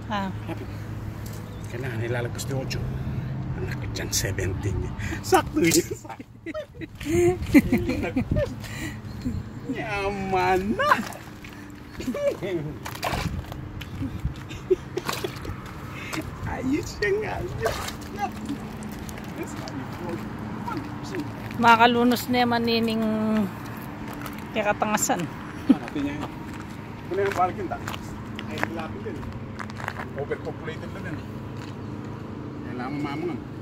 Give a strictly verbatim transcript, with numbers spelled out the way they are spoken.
Ah. Kailangan nilalagpas ni Ocho. Anak ko dyan, seventeen. Sakto yun. Yaman na. Ayos siya nga. Makalunos na yung manining kakatangasan. Natin niya yun. Kung yung parking ta. Ay, lapit din. Overpopulated na din. Kailangan mamamangan.